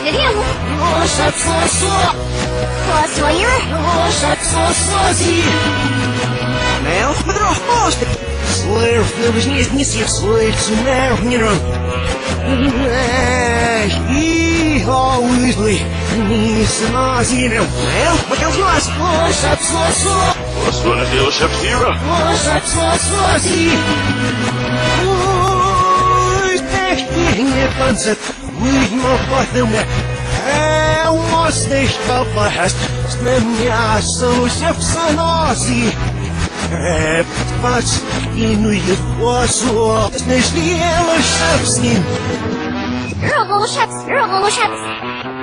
Рему. Посоир. Mel, bedrog post. Slurf, de besnis niet zich slurf, zo merk niet aan. Weasley, niet zo zien. Mel, wat kan je was? Was voor een deel Shapira? Echt niet panzer, wie nog wat doen we? Was niet kapot hast, stem ja zo Shapsanazi. Patrz, inuje głosu, nie śmieło się z nim. Robo Shaps.